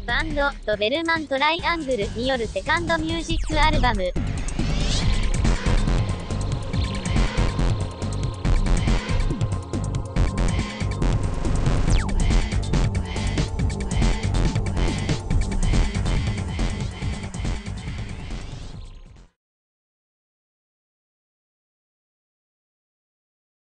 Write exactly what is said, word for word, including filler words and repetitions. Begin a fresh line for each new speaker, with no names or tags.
バンド、ドベルマントライアングルによるセカンドミュージックアルバム、